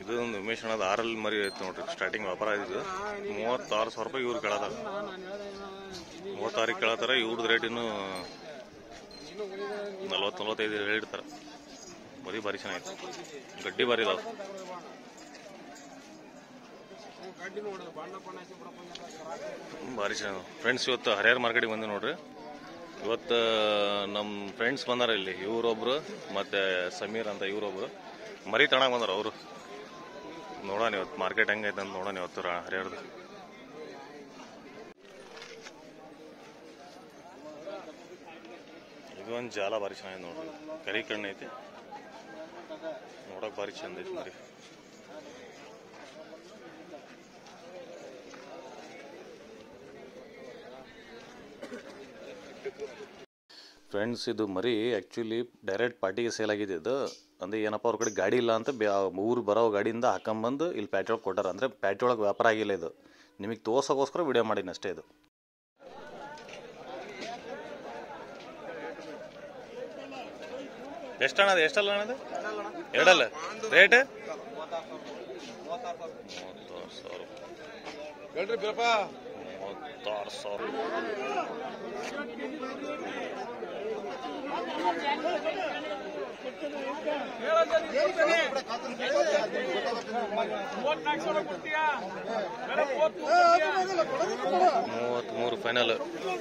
ಇದೊಂದು ಉಮೇಶ್ ಅನ್ನೋದು ಆರಲ್ಲಿ ಮರಿ ಐತೆ ನೋಡ್ರಿ. ಸ್ಟಾರ್ಟಿಂಗ್ ವ್ಯಾಪಾರ ಆಗಿದ್ದು 36,000 ರೂಪಾಯಿ ಇವ್ರು ಕೇಳತ್ತಾರ. 36 ಕೇಳತ್ತಾರ. ಇವ್ರದ್ದು ರೇಟ್ ಇನ್ನೂ 40-45 ಹೇಳಿರ್ತಾರೆ. ಮರಿ ಭಾರಿ ಚೆನ್ನಾಗಿತ್ತು. ಗಡ್ಡಿ ಭಾರಿ ಇದಾವೆ. ಭಾರಿ ಚೆನ್ನಾಗಿ ಫ್ರೆಂಡ್ಸ್. ಇವತ್ತು ಹರಿಹರ ಮಾರ್ಕೆಟಿಗೆ ಬಂದು ನೋಡ್ರಿ. ಇವತ್ತು ನಮ್ಮ ಫ್ರೆಂಡ್ಸ್ ಬಂದಾರ ಇಲ್ಲಿ. ಇವರೊಬ್ರು ಮತ್ತೆ ಸಮೀರ್ ಅಂತ ಇವರೊಬ್ರು ಮರಿ ತಣಕ್ ಬಂದಾರ. ಅವರು ನೋಡೋಣ ಇವತ್ತು ಮಾರ್ಕೆಟ್ ಹೆಂಗೈತೆ ಅಂತ ನೋಡೋಣ ಇವತ್ತು ಹರಿಹರದ. ಇದೊಂದು ಜಾಲ ಭಾರಿ ಚೆನ್ನಾಗಿದೆ ನೋಡ್ರಿ. ಕರಿ ಕಣ್ಣು ಐತಿ. ನೋಡಕ್ ಭಾರಿ ಚಂದ ಐತಿ ಮರಿ. ಫ್ರೆಂಡ್ಸ್, ಇದು ಮರಿ ಆ್ಯಕ್ಚುಲಿ ಡೈರೆಕ್ಟ್ ಪಾರ್ಟಿಗೆ ಸೇಲ್ ಆಗಿದೆ. ಇದು ಅಂದರೆ ಏನಪ್ಪ ಅವ್ರ ಕಡೆ ಗಾಡಿ ಇಲ್ಲ ಅಂತ ಊರು ಬರೋ ಗಾಡಿಯಿಂದ ಹಾಕೊಂಬಂದು ಇಲ್ಲಿ ಪ್ಯಾಟಿ ಒಳಗೆ ಕೊಟ್ಟಾರ. ಅಂದರೆ ಪ್ಯಾಟಿ ಒಳಗೆ ವ್ಯಾಪಾರ ಆಗಿಲ್ಲ. ಇದು ನಿಮಗೆ ತೋರ್ಸೋಕ್ಕೋಸ್ಕರ ವಿಡಿಯೋ ಮಾಡೀನಿ ಅಷ್ಟೇ. ಇದು ಎಷ್ಟಣ್ಣ? ಅದು ಎಷ್ಟಲ್ಲ ಅಣ್ಣದು? ಎರಡಲ್ಲ ರೇಟ್ 36,000. ಮೂವತ್ಮೂರು ಫೈನಲ್.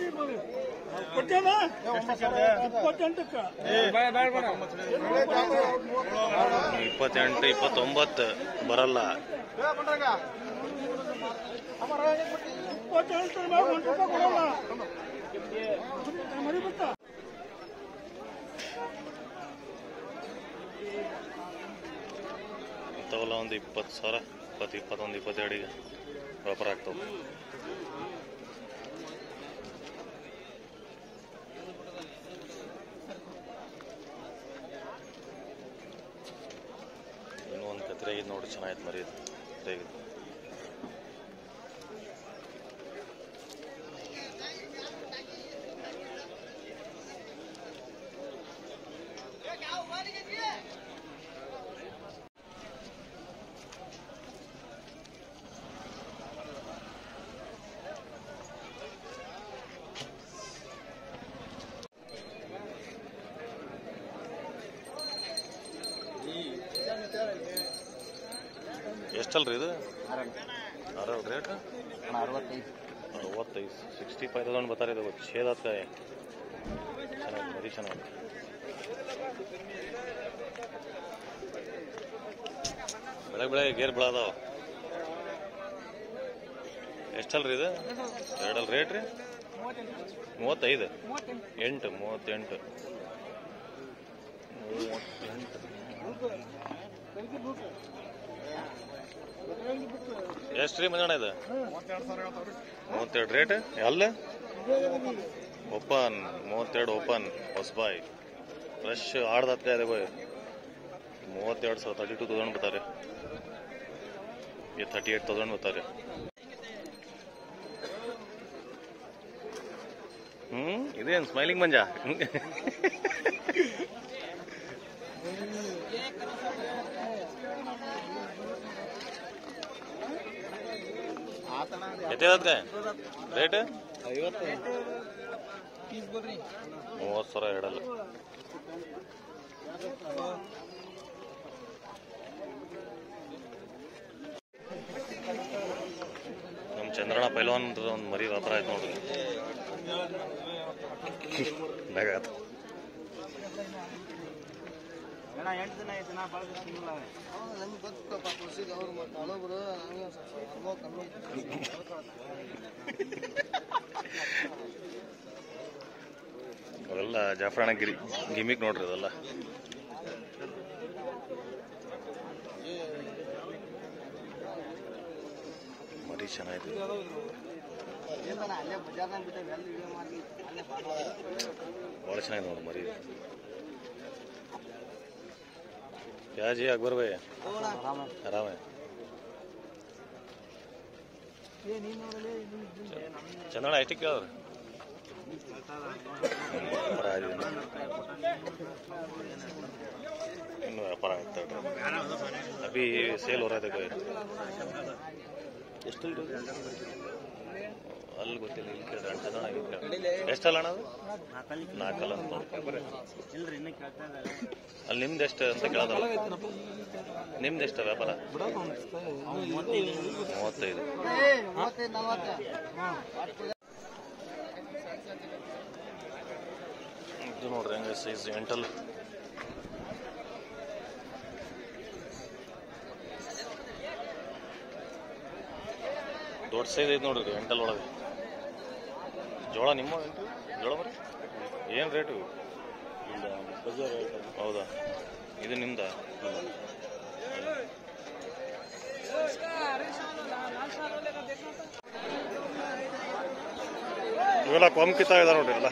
28, 29 ಬರಲ್ಲ. ಇಂಥವೆಲ್ಲ ಒಂದು 20,000, 20, 21, 22 ವ್ಯಾಪಾರ ಆಗ್ತಾವೆ. ಇನ್ನೂ ಒಂದು ಕತ್ರೆ ಆಗಿದೆ ನೋಡಿ. ಚೆನ್ನಾಗಿತ್ತು ಮರಿ. ಇದು ಎಷ್ಟಲ್ರಿ ಇದು? ರೇಟ್ 65, 65,000 ಬರ್ತಾರೆ. ಇದು ಛೇದತ್ಕಾಯ ಚೆನ್ನಾಗಿ ಮರಿ ಚೆನ್ನಾಗಿ. ಬೆಳಗ್ಗೆ ಗೇರ್ ಬೆಳದಾವ. ಎಷ್ಟಲ್ರಿ ಇದು? ಎರಡಲ್ಲ ರೇಟ್ ರೀ? 35, 8, 38. ಎಷ್ಟು ರೀ ಮಂಜಣ್ಣ ಇದು? 32 ರೇಟ್ ಅಲ್ಲ? ಓಪನ್ 32 ಓಪನ್ ಹೊಸಬಾಯ್ ಫ್ರೆಶ್ ಆಡ್ದತ್ತ ಇದೆ ಬಾಯ್. 32,000, 32,000 ಬರ್ತಾರೆ. 38,000 ಬರ್ತಾರೆ. ಇದೇನು ಸ್ಮೈಲಿಂಗ್ ಮಂಜ? ಎತ್ತೇದಕ್ಕೆ ರೇಟ್? 30,000 ಎರಡಲ್ಲ. ನಮ್ಮ ಚಂದ್ರಣ್ಣ ಪೈಲ್ವಾನ್ ಒಂದು ಮರಿ ವ್ಯಾಪಾರ ಆಯ್ತು ನೋಡ್ರಿ. ಬೇಗಾತ ಅವೆಲ್ಲ ಜಾಫರಾಣ ಗಿಮಿಕ್ ನೋಡ್ರಿ. ಅದೆಲ್ಲ ಮರಿ ಚೆನ್ನಾಗಿದೆ. ಭಾಳ ಚೆನ್ನಾಗಿದೆ ನೋಡಿ ಮರಿ. क्या जी अकबर भाई? आराम है. चंद्रಣ್ಣ ಎಷ್ಟಕ್ಕೆ ಕೇಳಿದ್ರು? ಇನ್ನು ವ್ಯಾಪಾರ ಆಗ್ತಾ ಅಭಿ ಸೇಲ್ हो रहा है ಎಷ್ಟು ಅಲ್ಲಿ ಗೊತ್ತಿಲ್ಲ ಇಲ್ಲಿ ಕೇಳಿದ್ರೆ ಅಂಟದ ಎಷ್ಟಲ್ಲ ಅಣ್ಣ ಅದು 4 ಅಂತ ನೋಡಿ ಅಲ್ಲಿ ನಿಮ್ದು ಎಷ್ಟು ಅಂತ ಕೇಳೋದಲ್ಲ ನಿಮ್ದು ಎಷ್ಟು ವ್ಯಾಪಾರ 35 ಇದು ನೋಡ್ರಿ ಹಂಗೆ ಸೈಜ್ ಎಂಟಲ್ ದೊಡ್ಡ ಸೈಜ್ ಐತೆ ನೋಡ್ರಿ ಎಂಟಲ್ ಒಳಗೆ ಜೋಳ ನಿಮ್ಮ ಜೋಳ ಬರೀ ಏನು ರೇಟು ಹೌದಾ ಇದು ನಿಮ್ದ ಇವೆಲ್ಲ ಕೊಂಕಿತ ಇದೆ ನೋಡ್ರಿ ಎಲ್ಲ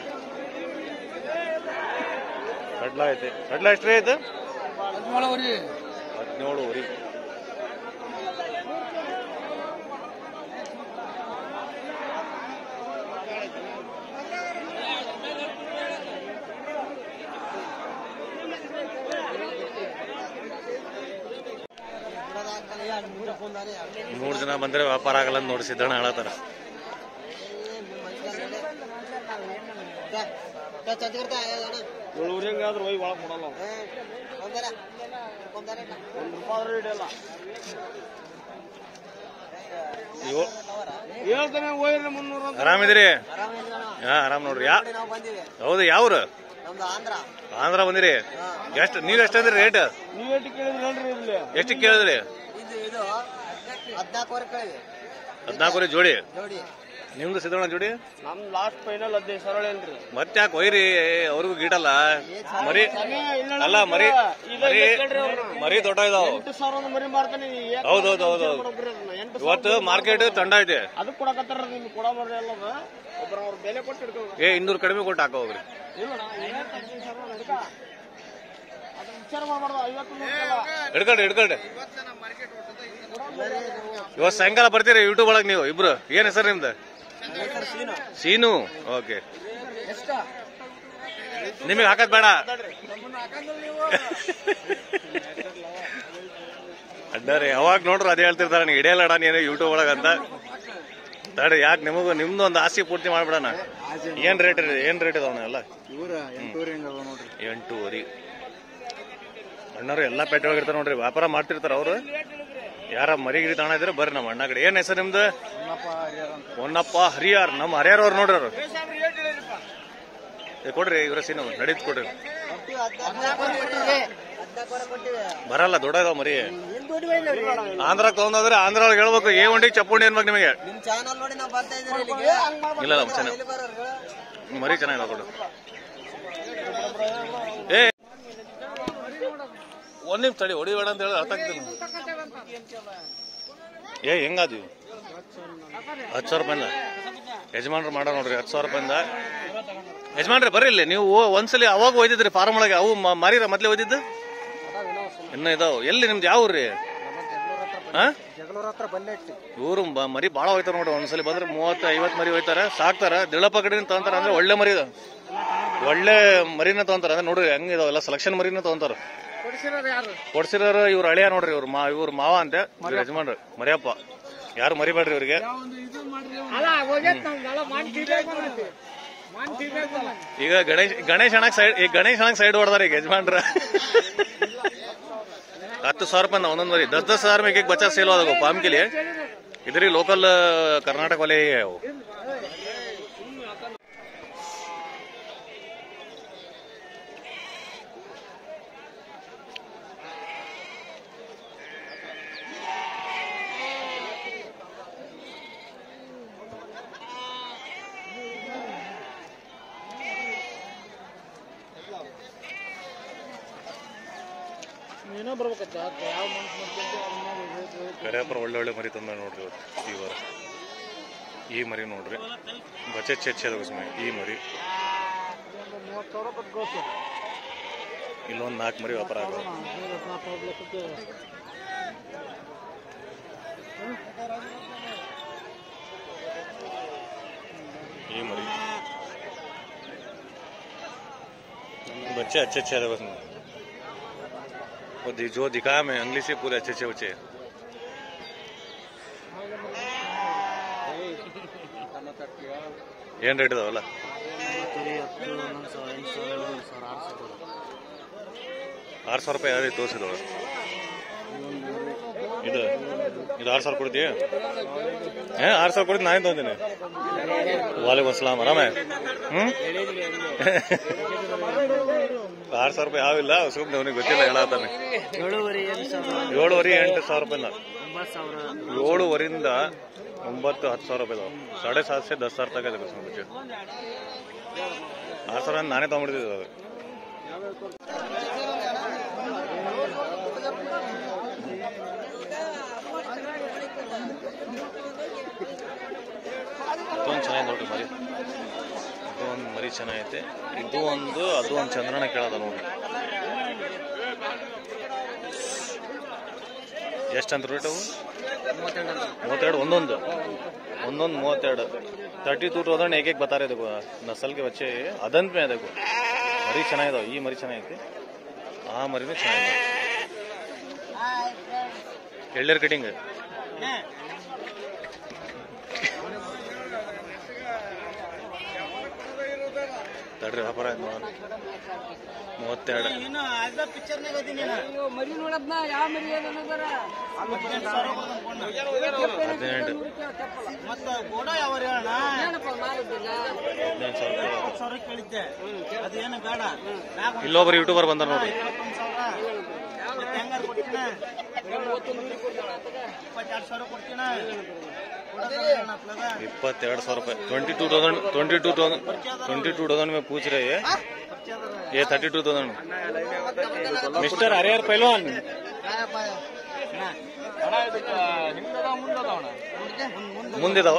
ಕಡ್ಲ ಐತೆ ಕಡ್ಲ ಎಷ್ಟು ರೇ ಐತೆ 17 ವರಿ 3 ಜನ ಬಂದ್ರೆ ವ್ಯಾಪಾರ ಆಗಲ್ಲ ಅಂತ ನೋಡಿ ಸಿದ್ದಣ್ಣ ಹೇಳತ್ತಾರ ಆರಾಮಿದ್ದೀರಿ ಹಾ ಆರಾಮ್ ನೋಡ್ರಿ ಹೌದು ಯಾವ್ರು ಆಂಧ್ರ ಬಂದಿರಿ ಎಷ್ಟು ನೀವ್ ಎಷ್ಟು ಅಂದ್ರಿ ರೇಟ್ ಎಷ್ಟು ಕೇಳಿದ್ರಿ 14 ಜೋಡಿ ನಿಮ್ದು ಸಿದ್ದಣ್ಣ ಜೋಡಿ ಲಾಸ್ಟ್ ಫೈನಲ್ 15,000 ಏನ್ರಿ ಮತ್ತೆ ಯಾಕೆ ಒಯ್ರಿ ಅವ್ರಿಗೂ ಗೀಟಲ್ಲ ಮರಿ ಅಲ್ಲ ಮರಿ ಮರಿ ದೊಡ್ಡ ಇದಾವ 8,000 ಮರಿ ಮಾರ್ತಾನೆ ಹೌದೌದು ಇವತ್ತು ಮಾರ್ಕೆಟ್ ತಂಡ ಐತೆ ಅದು ಕೊಡಕತ್ತಾರ ನಿಮ್ಗೆ ಕೊಡ ಮರಿ ಅಲ್ಲ ಒಬ್ಬರ ಅವ್ರ ಬೆಲೆ ಕೊಟ್ಟು ಹಿಡ್ಕೋ 200 ಕಡಿಮೆ ಕೊಟ್ಟು ಹಾಕ ಹೋಗ್ರಿ ಹಿಡ್ಕೊಳ್ರಿ ಇವತ್ತು ಸಾಯಂಕಾಲ ಬರ್ತೀರಿ ಯೂಟ್ಯೂಬ್ ಒಳಗೆ ನೀವು ಇಬ್ರು ಏನ್ ಹೆಸರು ನಿಮ್ದು ಸೀನು ಓಕೆ ನಿಮಗೆ ಹಾಕದ್ ಬೇಡ ಅಡ್ಡಾರಿ ಯಾವಾಗ ನೋಡ್ರು ಅದೇ ಹೇಳ್ತಿರ್ತಾರ ನೀ ಹಿಡಿಯಲ್ಲಡ ನೀನು ಯೂಟ್ಯೂಬ್ ಒಳಗ ಅಂತ ತಡ್ರಿ ಯಾಕೆ ನಿಮಗೂ ನಿಮ್ದು ಒಂದು ಆಸೆ ಪೂರ್ತಿ ಮಾಡ್ಬಿಡಣ ಏನ್ ರೇಟ್ ಇದಾವಣ ಎಲ್ಲ 8 ವರಿ ಅಣ್ಣರು ಎಲ್ಲಾ ಪೇಟೆ ಒಳಗಿರ್ತಾರ ನೋಡ್ರಿ ವ್ಯಾಪಾರ ಮಾಡ್ತಿರ್ತಾರ ಅವ್ರು ಯಾರ ಮರಿಗಿರಿ ತಾಣ ಇದ್ರೆ ಬರ್ರಿ ನಮ್ಮ ಅಣ್ಣ ಕಡೆ ಏನ್ ಹೆಸರು ನಿಮ್ದು ಹೊನ್ನಪ್ಪ ಹರಿಯಾರ್ ನಮ್ಮ ಹರಿಯಾರ್ ಅವ್ರು ನೋಡ್ರಿ ಅವ್ರು ಕೊಡ್ರಿ ಇವ್ರ ಸೀನು ನಡೀತ್ ಕೊಡ್ರಿ ಬರಲ್ಲ ದೊಡ್ಡ ಇದಾವ ಮರಿ ಆಂಧ್ರ ತಗೊಂಡ್ರೆ ಆಂಧ್ರ ಒಳಗೆ ಹೇಳ್ಬೇಕು ಏ ಒಂಡಿ ಚಪ್ಪುಂಡಿ ಅನ್ಬೇಕು ನಿಮಗೆ ಇಲ್ಲ ಚೆನ್ನಾಗಿ ಮರಿ ಚೆನ್ನಾಗಿದಾವ ಕೊಡು ಏ ಒಂದ್ ನಿಮಿಷ ತಡಿ ಹೊಡಿಬೇಡ ಅಂತ ಹೇಳಿ ಅರ್ಥ ಆಗ್ತೀನಿ ಏ ಹೆಂಗಾದ್ವಿ 10,000 ರೂಪಾಯಿಂದ ಯಜಮಾನ್ರು ಮಾಡೋ ನೋಡ್ರಿ 10,000 ರೂಪಾಯಿಂದ ಯಜಮಾನ್ರಿ ಬರ್ರಿ ಇಲ್ಲಿ ನೀವು ಒಂದ್ಸಲಿ ಅವಾಗ ಒಯ್ದಿದ್ರಿ ಫಾರ್ಮ್ ಒಳಗೆ ಅವು ಮಾರಿರ ಮೊದ್ಲೇ ಒಯ್ದಿದ್ದು ಇನ್ನ ಇದಾವ್ ಎಲ್ಲಿ ನಿಮ್ದು ಯಾವ ಊರ್ರಿ ಇವ್ರು ಮರಿ ಬಾಳ ಹೋಯ್ತಾರ ನೋಡ್ರಿ ಒಂದ್ಸಲಿ ಬಂದ್ರೆ 30-50 ಮರಿ ಹೋಯ್ತಾರ ಸಾಕ್ತಾರ ದಿಳಪ ಕಡೆಯಿಂದ ತಗೊಂತಾರ ಅಂದ್ರೆ ಒಳ್ಳೆ ಮರಿ ಒಳ್ಳೆ ಮರಿನ ತಗೊಂತಾರ ಅಂದ್ರೆ ನೋಡ್ರಿ ಹೆಂಗಿದಾವೆಲ್ಲ ಸೆಲೆಕ್ಷನ್ ಮರಿನ ತಗೊಂತಾರ ಕೊಡ್ಸಿರೋರು ಇವ್ರ ಹಳೆಯ ನೋಡ್ರಿ ಇವ್ರ ಮಾವ ಅಂತೆ ಯಜಮಾನ್ರಿ ಮರಿಯಪ್ಪ ಯಾರು ಮರಿಬೇಡ್ರಿ ಇವ್ರಿಗೆ ಈಗ ಗಣೇಶ್ ಅಣ್ಣಗ್ ಸೈಡ್ ಹೊಡೆದಾರ ಈಗ ಯಜಮಾನ್ರ 10,000 ರೂಪಾಯಿ ಒಂದೊಂದ್ ಮರಿ 10,000 में एक बच्चा सेल होगा फार्म के लिए इधर ही लोकल कर्नाटक वाले ही है वो ಕರೆಯಪ್ಪರ ಒಳ್ಳೆ ಮರಿ ತಂದ ನೋಡ್ರಿ ಇವತ್ತು ಈ ವಾರ ಈ ಮರಿ ನೋಡ್ರಿ ಬಚ್ಚೆ ಈ ಮರಿ ಇಲ್ಲೊಂದು 4 ಮರಿ ವ್ಯಾಪಾರ ಆಗ ಈ ಮರಿ बच्चे अच्छे अच्छे है बस जो दिखाया मैं इंग्लिश से पूरे अच्छे अच्छे बच्चे ಏನ್ ರೇಟ್ ಇದಾವಲ್ಲ 6,000 ರೂಪಾಯಿ ಯಾವ್ದು ತೋರಿಸಿದವಳು ಇದು 6,000 ಕೊಡ್ತೀಯ 6,000 ಕೊಡ್ತೀನಿ ನಾನು ತೊಗೊಂತೀನಿ ವಾಲೇಕುಮ್ ಅಸ್ಸಲಾಂ ಆರಾಮೇ 6,000 ರೂಪಾಯಿ ಯಾವಿಲ್ಲ ಸುಮ್ಮನೆ ಅವನಿಗೆ ಗೊತ್ತಿಲ್ಲ ಹೇಳತ್ತಾನೆ 7,500-8,000 ರೂಪಾಯಿನ 7,500-10,000 ರೂಪಾಯಿ 7,500 से 10,000 तक है देखो उसमें कुछ 6,000 ನಾನೇ ತಗೊಂಡ್ಬಿಡ್ತಿದ್ದೆ ಅದು ಇದೊಂದು ಚೆನ್ನಾಗಿ ನೋಡ್ರಿ ಮರಿ ಇದು ಒಂದು ಮರಿ ಚೆನ್ನಾಗೈತೆ ಇದು ಒಂದು ಅದು ಒಂದು ಚಂದ್ರನ ಕೇಳದ ನೋಡಿ ಎಷ್ಟು ಅಂತ ರೇಟ್ ಅವು 32 ಒಂದೊಂದು 32 32,000 एक एक बता रहे देखो नस्ल के बच्चे अदंत में है देखो मरी ಚೆನ್ನಾಗಿದಾವ ಈ ಮರಿ ಚೆನ್ನಾಗೈತಿ ಆ ಮರಿನೂ ಚೆನ್ನಾಗಿದೆ ಎಳ್ಳರ್ ಕಟಿಂಗ್ ತಡ್ರಿ ವ್ಯಾಪಾರ 32 ಇಲ್ಲೊಬ್ರು ಯೂಟ್ಯೂಬರ್ ಬಂದಾರ ನೋಡ್ರಿ 22,000 ರೂಪಾಯಿ 22,000 में पूछ रहे हैं ये 32,000 मिस्टर हरिहर पहलवान ಮುಂದಿದಾವ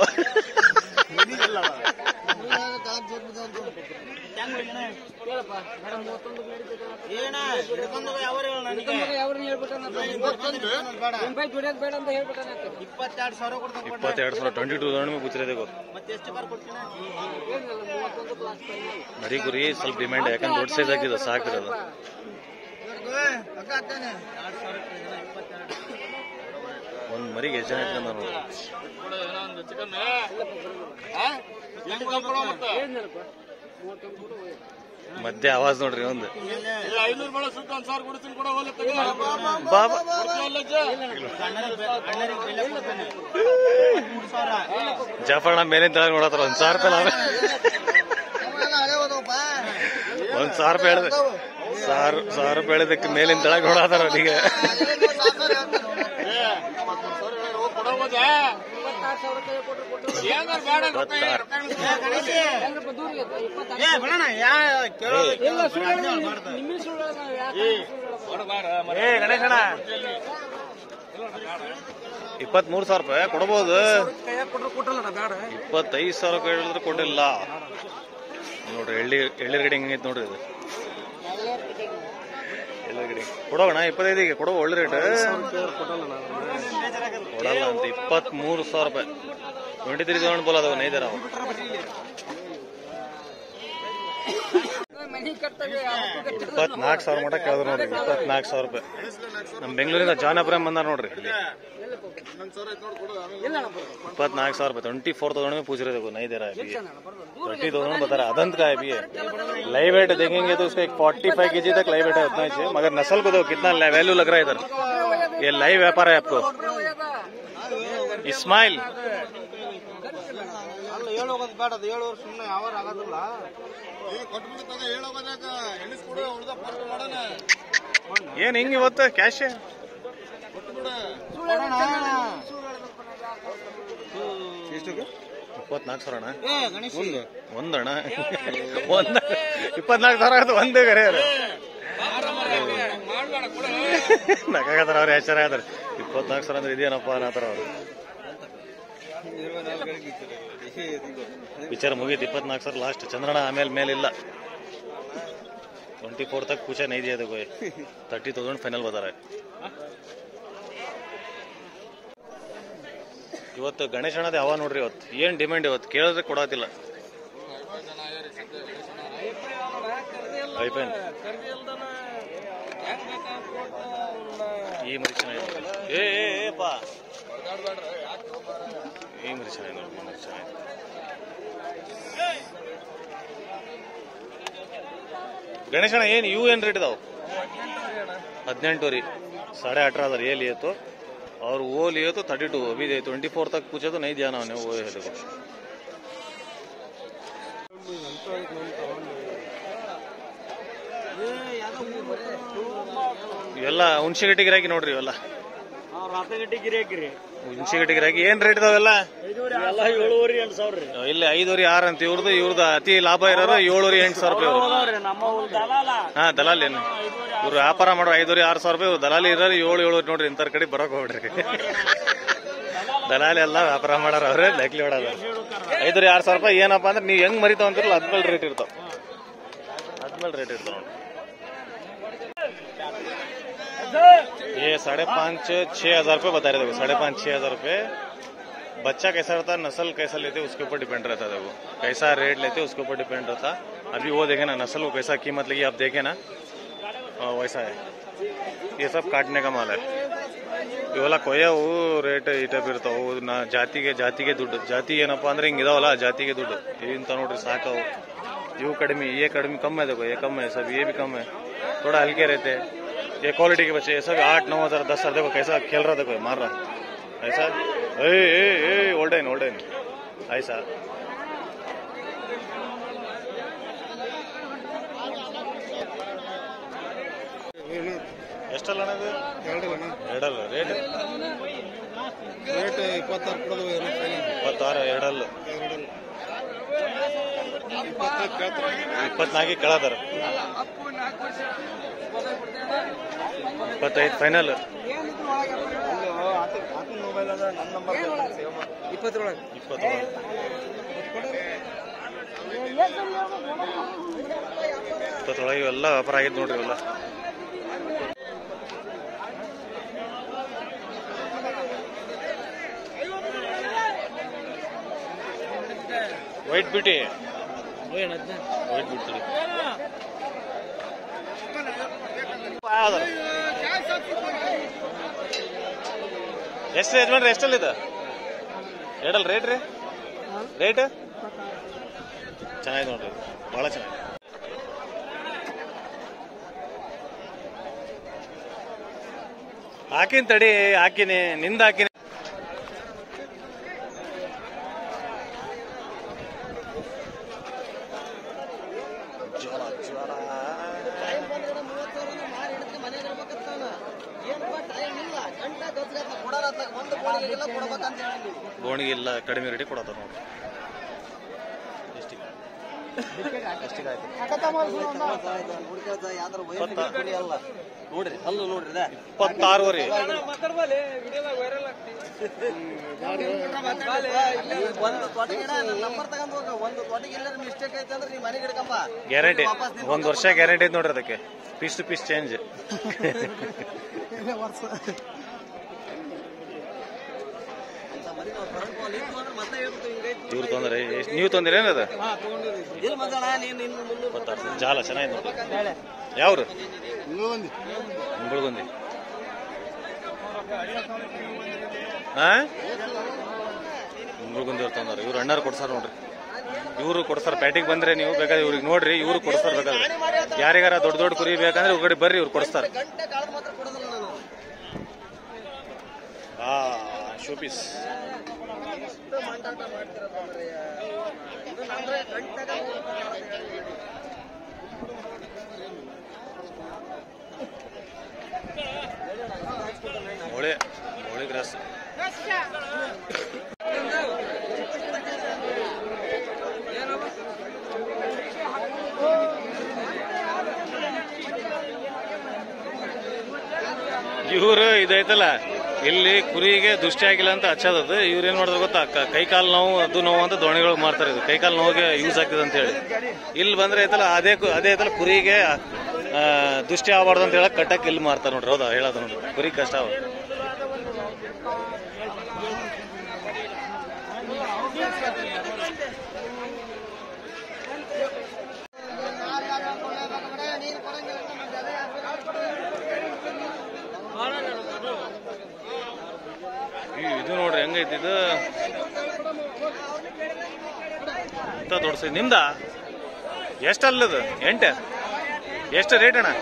ಮರಿ ಗುರಿ ಸ್ವಲ್ಪ ಡಿಮ್ಯಾಂಡ್ ಯಾಕಂದ್ರೆ ದೊಡ್ಡ ಸೈಜ್ ಆಗಿದೆ ಸಾಕಿರೋದು ಒಂದ್ ಮರಿಗೆ ಎಷ್ಟು ಜನ ಇಟ್ಕೊಂಡ ನೋಡಿ ಮಧ್ಯೆ ಆವಾಜ್ ನೋಡ್ರಿ ಒಂದು ಜಾಫರ್ಣ ಮೇಲಿಂದ ನೋಡತ್ತಾರ 1,000 ರೂಪಾಯಿ 1,000 ರೂಪಾಯಿ ಹೇಳಿದೆ 1,000 ರೂಪಾಯಿ ಹೇಳಿದಕ್ಕೆ ಮೇಲಿನ ತಳಗ ನೋಡತ್ತಾರ ಅವನಿಗೆ ಗಣೇಶಣ್ಣ 23,000 ರೂಪಾಯಿ ಕೊಡಬಹುದು 25,000 ರೂಪಾಯಿ ಹೇಳಿದ್ರೆ ಕೊಟ್ಟಿಲ್ಲ ನೋಡ್ರಿ ಎಳ್ಳಿರ್ ಗಡಿ ಹೆಂಗೈತಿ ನೋಡ್ರಿ ಇದು ಎಳ್ಳಿರ್ ಗಡಿ ಕೊಡೋಣ 25ಗೆ ಕೊಡೋ ಒಳ್ಳೆ ರೇಟ್ ಕೊಡಲ್ಲ ಅಂತ 23,000 ರೂಪಾಯಿ 23,000 ಬೋಲ ಅದಾವ ನೈದರ 24,000 ಮಟ್ಟ ಕೇಳಿದ್ರು ನೋಡ್ರಿ 24,000 ರೂಪಾಯಿ ನಮ್ ಬೆಂಗಳೂರಿಂದ ಜಾನಪುರ ಬಂದಾರ ನೋಡ್ರಿ 24,000 ರೂಪಾಯಿ 24,000 में पूछ रहे थे नहीं दे रहा है अभी 30,000 बता रहा है अदंत का है अभी लाइव वेट देखेंगे तो उसका 45 kg तक लाइव वेट है उतना ही मगर नस्ल को दो कितना वैल्यू लग रहा है इधर ये लाइव व्यापार है आपको इस्माइल ಏನ್ ಹಿಂಗ ಇವತ್ತು ಕ್ಯಾಶ್ 24,000 ಒಂದಣ್ಣ 24,000 ಒಂದೇ ಕರೆ ನಗಾಗತ್ತಾರ ಅವ್ರು ಎಚ್ಚರ ಆದ್ರೆ 24,000 ಅಂದ್ರೆ ಇದೇನಪ್ಪ ಅನ್ನತ್ತಾರ ಅವ್ರು ವಿಚಾರ ಮುಗೀತು 24,000 ಲಾಸ್ಟ್ ಚಂದ್ರಣ್ಣ ಆಮೇಲೆ ಮೇಲಿಲ್ಲ 24 तक पूछा नहीं दिया देखो 30,000 फाइनल बता रहा है ಇವತ್ತು ಗಣೇಶಣ್ಣದ ಯಾವ ನೋಡ್ರಿ ಇವತ್ತು ಏನ್ ಡಿಮ್ಯಾಂಡ್ ಇವತ್ತು ಕೇಳಿದ್ರೆ ಕೊಡಾತಿಲ್ಲ ಐಪೇನ್ ಈ ಮರಿ ಚೆನ್ನಾಗಿದೆ. ಏಪಾ ಈ ಮರಿ ಚೆನ್ನಾಗಿದೆ ನೋಡಿ. ಈ ಮರಿ ಚೆನ್ನಾಗಿದೆ. ಗಣೇಶಣ್ಣ ಏನು ಇವು ಏನು ರೇಟ್ ಇದಾವೆ? 18 ರೀ. 18.5 अदर ये लिए तो, और वो लिए तो 32. अभी 24 तक पूछे तो नहीं दिया ना उन्हें. वो है देखो ಇವೆಲ್ಲ ಹುಣಸಿಗಟ್ಟಿ ಗಿರಾಕಿ ನೋಡ್ರಿ. ಇವೆಲ್ಲ ಹುಣಸಿಗಟ್ಟಿ ಗಿರಾಕಿ. ಏನ್ ರೇಟ್ ಇದಾವೆಲ್ಲ? 7,500 ಇಲ್ಲಿ 5,000 6 ಅಂತ ಇವ್ರದ್ದು ಅತಿ ಲಾಭ ಇರೋರು 7,000 8,000 ರೂಪಾಯಿ. ಹಾ ದಲಾಲ್ ಏನು ಇವ್ರು ವ್ಯಾಪಾರ ಮಾಡೋ 5,000 6,000 ರೂಪಾಯಿ. ಇವ್ರು ದಲಾಲಿ ಇರೋರು 7,000 ನೋಡ್ರಿ. ಇಂಥವ್ರ ಕಡೆ ಬರೋಕ್ ಹೋಗ್ರಿ. ದಲಾಲಿ ಎಲ್ಲ ವ್ಯಾಪಾರ ಮಾಡೋರು ಅವ್ರೆ ಲೆಕ್ಲಿ ಹೊಡೋದು. 5,000 6,000 ರೂಪಾಯಿ. ಏನಪ್ಪಾ ಅಂದ್ರೆ ನೀವು ಹೆಂಗ್ ಮರಿತಾವ ಅಂತಿರಲ್ಲ ಅದ್ಮೇಲೆ ರೇಟ್ ಇರ್ತಾವ. ನೋಡಿ. ये 5,500-6,000 रुपये बता रहे थे. 5,500-6,000 रुपये. बच्चा कैसा रहता है, नस्ल कैसा लेते उसके ऊपर डिपेंड रहता है. वो कैसा रेट लेते उसके ऊपर डिपेंड रहता. अभी वो देखे ना नस्ल को कैसा कीमत लगी आप देखे ना, वैसा है. ये सब काटने का माल है. ಇವೆಲ್ಲ ಕೊಯ್ಯವು ರೇಟ್ ಇಟಪ್ ಇರ್ತಾವು. ಜಾತಿಗೆ ದುಡ್ಡು. ಜಾತಿ ಏನಪ್ಪಾ ಅಂದ್ರೆ ಹಿಂಗಿದಾವಲ್ಲ ಜಾತಿಗೆ ದುಡ್ಡು. ಇಂತ ನೋಡ್ರಿ ಸಾಕವು. ಇವು ಕಡಿಮೆ, ये कड़मी कम है. देखो ये कम है, सब ये भी कम है. थोड़ा हल्के रहते. ये क्वालिटी के बच्चे. ये सब 8-9 हज़ार 10 हज़ार. देखो कैसा खेल रहा, देखो मार रहा ऐसा. ओल्डन ऐसा. ಎಷ್ಟಲ್ಲ ಇದು? 2 ರೇಟ್ 26 2 24 ಕೇಳದಾರ. 25 ಫೈನಲ್. 20 ಇವೆಲ್ಲ ವ್ಯಾಪಾರ ಆಗಿದ್ ನೋಡ್ರಿ. ಇವೆಲ್ಲ ವೈಟ್ ಬ್ಯೂಟಿ. ಎಷ್ಟು ಯಜಮಾನ್ರಿ? ಎಷ್ಟಲ್ಲಿದೆ ಎರಡಲ್ ರೇಟ್ ರೀ? ರೇಟ್ ಚೆನ್ನಾಗಿದೆ ನೋಡ್ರಿ, ಬಹಳ ಚೆನ್ನಾಗಿದೆ. ಹಾಕಿನ ತಡಿ, ಹಾಕಿನಿ ನಿಂದ ಹಾಕಿನಿ. ಬೋಣಿಗೆ ಇಲ್ಲ, ಕಡಿಮೆ ರೇಟಿಗೆ ಕೊಡತ್ತಾರ ನೋಡ್ರಿ. ನೋಡ್ರಿ ಅಲ್ಲ ನೋಡ್ರಿ 26 ರೀ. ಗ್ಯಾರಂಟಿ 1 ವರ್ಷ ಗ್ಯಾರಂಟಿ ಐತಿ ನೋಡ್ರಿ. ಅದಕ್ಕೆ ಪೀಸ್ ಟು ಪೀಸ್ ಚೇಂಜ್. ಇವ್ರು ತೊಂದ್ರೆ, ನೀವು ತೊಂದ್ರೇನದ? ಜಾಲ ಚೆನ್ನಾಗಿ ನೋಡಿ. ಯಾವ್ರು? ಇಂಬಳಗುಂದಿ. ಇಂಬಳಗುಂದಿ ಅವ್ರು ತೊಂದ್ರೆ. ಇವ್ರು ಅಣ್ಣಾರು ಕೊಡ್ಸಾರ ನೋಡ್ರಿ. ಇವರು ಕೊಡ್ಸಾರ. ಪ್ಯಾಟಿಗೆ ಬಂದ್ರೆ ನೀವು ಬೇಕಾದ್ರೆ ಇವ್ರಿಗೆ ನೋಡ್ರಿ, ಇವ್ರು ಕೊಡ್ಸಾರ. ಬೇಕಾದ್ರೆ ಯಾರಿಗಾರ ದೊಡ್ಡ ಕುರಿ ಬೇಕಂದ್ರೆ ಇವ್ರ ಕಡೆ ಬರ್ರಿ, ಇವ್ರು ಕೊಡಿಸ್ತಾರ. ಶೋಪೀಸ್. ಮೊಳೆ ಗ್ರಾಸ್. ಇವ್ರು ಇದೈತಲ್ಲ ಇಲ್ಲಿ ಕುರಿಗೆ ದೃಷ್ಟಿ ಆಗಿಲ್ಲ ಅಂತ ಹಚ್ಚೋದದು. ಇವ್ರು ಏನ್ ಮಾಡಿದ್ರು ಗೊತ್ತಾ, ಕೈಕಾಲು ನೋವು ಅದು ನೋವು ಅಂತ ದೋಣಿಗಳು ಮಾಡ್ತಾರೆ. ಇದು ಕೈಕಾಲು ನೋವಿಗೆ ಯೂಸ್ ಆಗ್ತದೆ ಅಂತ ಹೇಳಿ. ಇಲ್ಲಿ ಬಂದ್ರೆ ಐತಲ್ಲ ಅದೇ ಐತಲ್ಲ ಕುರಿಗೆ ದೃಷ್ಟಿ ಆಗಬಾರ್ದು ಅಂತ ಹೇಳಕ್ ಕಟ್ಟಕ್ಕೆ ಇಲ್ಲಿ ಮಾರ್ತಾರೆ ನೋಡ್ರಿ. ಹೌದಾ ಹೇಳೋದು ನೋಡ್ರಿ, ಕುರಿ ಕಷ್ಟ ಅವ. ಹೆಂಗೈತಿ ಇದು ದೊಡ್ಡ ಸೈಜ್ ನಿಮ್ದ ಎಷ್ಟಲ್ಲದು 8 ಎಷ್ಟು ರೇಟ್ ಅಣ್ಣ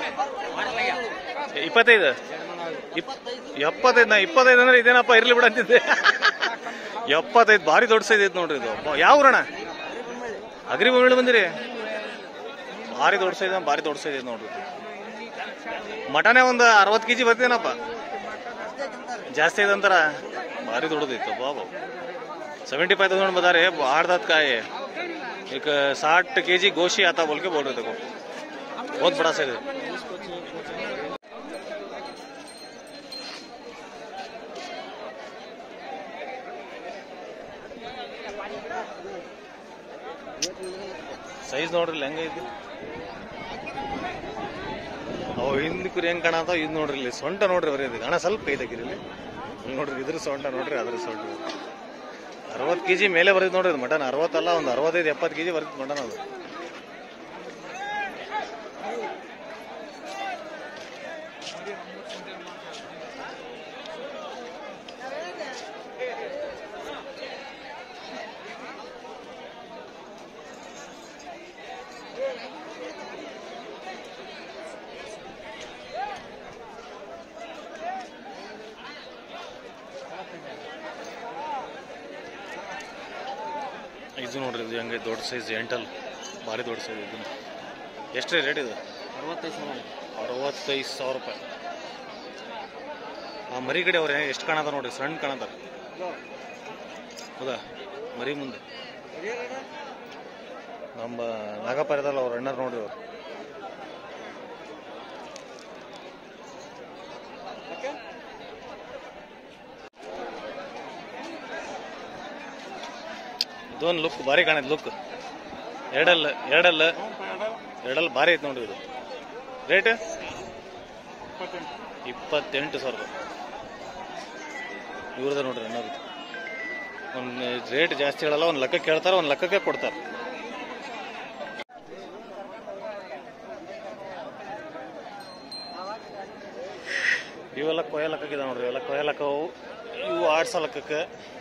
25 75 ನಾ 25 ಅಂದ್ರೆ ಇದೇನಪ್ಪ ಇರ್ಲಿ ಬಿಡ ಅಂತಿದ್ದೆ 75 ಭಾರಿ ದೊಡ್ಡ ಸೈಜ್ ಐತೆ ನೋಡ್ರಿ ಇದು ಯಾವ ಊರಣ್ಣ ಅಗ್ರಿ ಬೊಮ್ಮೆ ಬಂದಿರಿ ಭಾರಿ ದೊಡ್ಡ ಸೈಜ್ ಐತೆ ನೋಡ್ರಿ ಮಟನೇ ಒಂದು 60 kg ಬರ್ತೀನಪ್ಪ ಜಾಸ್ತಿ ಐತೆ ಅಂತಾರ ಭಾರಿ ದೊಡ್ಡದೈತೆ ಬಾಬು 75,000 बता रहे बाहर दात का है एक 60 kg गोशी आता बोल के बोल रहे देखो बहुत बड़ा साइज है ಸೈಜ್ ನೋಡ್ರಿ ಹೆಂಗೈತಿ ಅವು ಹಿಂದ್ ಕುರಿ ಹೆಂಗ್ ಕಾಣತಾವ ಇದು ನೋಡ್ರಿ ಇಲ್ಲಿ ಸೊಂಟ ನೋಡ್ರಿ ಬರೀ ಹಣ ಸ್ವಲ್ಪ ಐತಕಿರಿ ಇಲ್ಲಿ ನೋಡ್ರಿ ಇದ್ರ ಸೊಂಟ ನೋಡ್ರಿ ಅದ್ರ ಸೊಂಟ 60 kg ಮೇಲೆ ಬರ್ತೈತೆ ನೋಡ್ರಿ ಮಟನ್ 60 ಅಲ್ಲ ಒಂದು 65-70 kg ಬರ್ತೈತೆ ಮಟನ್ ಅದು ಇದು ನೋಡ್ರಿ ಇದು ಹೆಂಗೆ ದೊಡ್ಡ ಸೈಜ್ ಎಂಟಲ್ ಭಾರಿ ದೊಡ್ಡ ಸೈಜ್ ಇದು ಎಷ್ಟು ರೇಟ್ ಇದು 65,000 ರೂಪಾಯಿ ಆ ಮರಿ ಕಡೆ ಅವ್ರೆ ಎಷ್ಟು ಕಾಣದ ನೋಡ್ರಿ ಸಣ್ಣ ಕಾಣತಾರ ಹೌದಾ ಮರಿ ಮುಂದೆ ನಮ್ಮ ನಾಗಪ್ಪ ಇರದಲ್ಲ ಅವ್ರ ಅಣ್ಣರ್ ನೋಡ್ರಿ ಅವ್ರು ಇದೊಂದು ಲುಕ್ ಭಾರಿ ಕಾಣೈತೆ ಲುಕ್ ಎರಡಲ್ಲ ಭಾರಿ ಐತೆ ನೋಡ್ರಿ ಇದು ರೇಟ್ 28,000 ರೂಪಾಯಿ ಇವ್ರದ ನೋಡ್ರಿ ಅನ್ನೋದು ಒಂದು ರೇಟ್ ಜಾಸ್ತಿ ಹೇಳಲ್ಲ ಒಂದು ಲೆಕ್ಕ ಕೇಳ್ತಾರೆ ಒಂದು ಲೆಕ್ಕಕ್ಕೆ ಕೊಡ್ತಾರೆ ಇವೆಲ್ಲ ಕೊಯ್ಯ ಲೆಕ್ಕಕ್ಕಿದೆ ನೋಡ್ರಿ ಇವೆಲ್ಲ ಕೊಯ್ಯ ಲೆಕ್ಕವು ಇವು ಆಡ್ಸೋ ಲೆಕ್ಕಕ್ಕೆ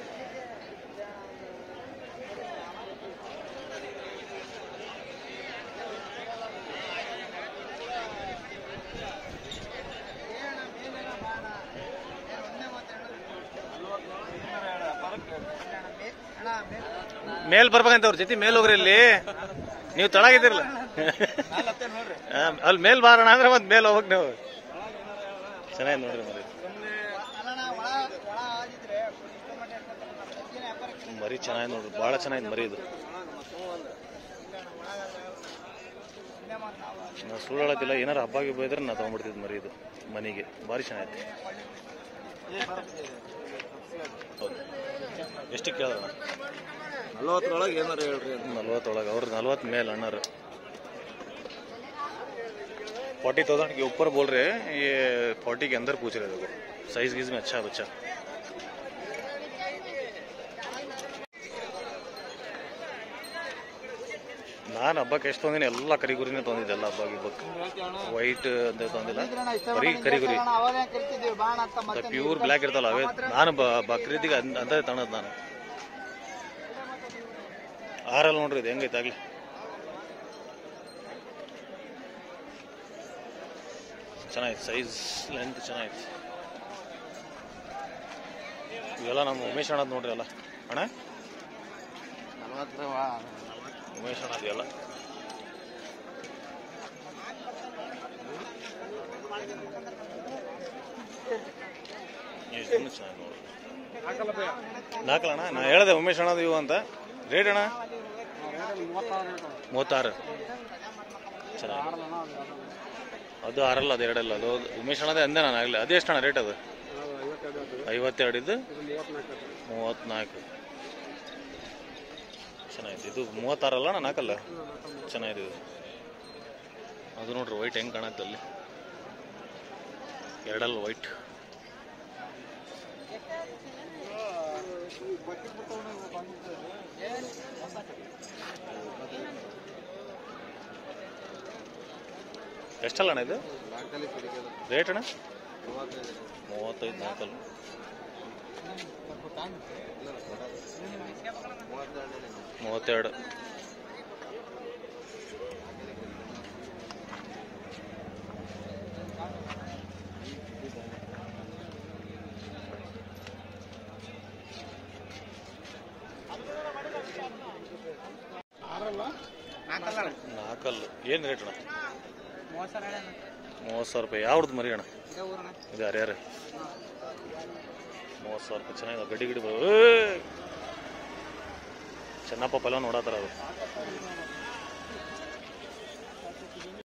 ಮೇಲ್ ಬರ್ಬೇಕಂತ ಅವ್ರ ಜೊತೆ ಮೇಲ್ ಹೋಗ್ರಿ ಇಲ್ಲಿ ನೀವು ತಳಗಿದಿರಲ್ಲ ಅಲ್ಲಿ ಮೇಲ್ ಬಾರೋಣ ಅಂದ್ರೆ ಮತ್ ಮೇಲ್ ಹೋಗ್ಬೇಕು ನೀವು ಚೆನ್ನಾಗಿ ನೋಡ್ರಿ ಮರಿ ಚೆನ್ನಾಗಿ ನೋಡ್ರಿ ಬಹಳ ಚೆನ್ನಾಗಿದೆ ಮರಿ ಇದು ನಾ ಸುಳ್ಳು ಹೇಳತ್ತಿಲ್ಲ ಏನಾರು ಹಬ್ಬ ಗಿಬ್ಬ ಇದ್ರೆ ನಾ ತಗೊಂಡ್ಬಿಡ್ತಿದ್ ಮರಿ ಇದು ಮನೆಗೆ ಭಾರಿ ಚೆನ್ನಾಗೈತೆ ಎಷ್ಟಕ್ಕೆ ಕೇಳೋಣ 40 ಏನಾರು ಹೇಳ್ರಿ 40 ಅವ್ರ 40 ಮೇಲೆ ಅಣ್ಣರು 40,000 के ऊपर बोल रहे हैं ये 40 के अंदर पूछ रहे देखो साइज गीज में अच्छा बच्चा ನಾನು ಹಬ್ಬಕ್ಕೆ ಎಷ್ಟು ತೊಂದಿನಿ ಎಲ್ಲ ಕರಿಗುರಿನೇ ತೊಂದಿದ್ದೆ ಎಲ್ಲ ಹಬ್ಬಕ್ಕೆ ವೈಟ್ ಅಂತ ತೊಂದಿಲ್ಲ ಬರೀ ಕರಿಗುರಿ ಪ್ಯೂರ್ ಬ್ಲ್ಯಾಕ್ ಇರ್ತಲ್ಲ ಅವೇ ನಾನು ಬಕ್ರೀದಿಗೆ ಅಂತ ತಣದ್ ನಾನು ಆರಲ್ಲಿ ನೋಡ್ರಿ ಇದು ಹೆಂಗೈತೆ ಆಗ್ಲಿ ಚೆನ್ನಾಯ್ತು ಸೈಜ್ ಲೆಂತ್ ಚೆನ್ನಾಯ್ತು ಇವೆಲ್ಲ ನಮ್ಮ ಉಮೇಶ್ ಅಣ್ಣದ್ ನೋಡ್ರಿ ಅಲ್ಲ ಅಣ್ಣ ಉಮೇಶ್ ಅಣ್ಣದು ಎಲ್ಲ ಚೆನ್ನಾಗಿ ನೋಡ್ರಿ ನಾಲ್ಕಲ್ಲ ಅಣ್ಣ ನಾ ಹೇಳಿದೆ ಉಮೇಶ್ ಅಣ್ಣದು ಇವು ಅಂತ ರೇಟ್ ಅಣ್ಣ 36 ಚೆನ್ನಾಗಿ ಅದು ಆರಲ್ಲ ಅದು ಎರಡಲ್ಲ ಅದು ಉಮೇಶ್ ಅಣ್ಣದೇ ಅಂದೆ ನಾನು ಆಗಲಿ ಅದು ಎಷ್ಟು ಅಣ್ಣ ರೇಟ್ ಅದು 52 ಇದ್ದು 34 ಚೆನ್ನಾಗಿದೆ ಇದು 36 ಅಲ್ಲ ನಾನು ಹಾಕಲ್ಲ ಚೆನ್ನಾಗಿದೆ ಇದು ಅದು ನೋಡ್ರಿ ವೈಟ್ ಹೆಂಗೆ ಕಾಣುತ್ತೆ ಅಲ್ಲಿ ಎರಡಲ್ಲ ವೈಟ್ ಎಷ್ಟಲ್ಲ ಅಣ್ಣ ಇದು ರೇಟ್ ಅಣ್ಣ 35 ನಾಲ್ಕಲ್ಲ 32. ನಾಲ್ಕಲ್ಲು ಏನು ರೇಟ್ ಅಣ್ಣ? 30,000 ರೂಪಾಯಿ. ಯಾವ್ದು ಮರಿ ಅಣ್ಣ? ಇದು ಹರಿಹರ. 30,000 ರೂಪಾಯಿ. ಚೆನ್ನಾಗಿದೆ ಗಡ್ಡಿ ಗಿಡಿ ಚೆನ್ನಪ್ಪ ಪಲ್ವ ನೋಡತ್ತಾರ ಅದು.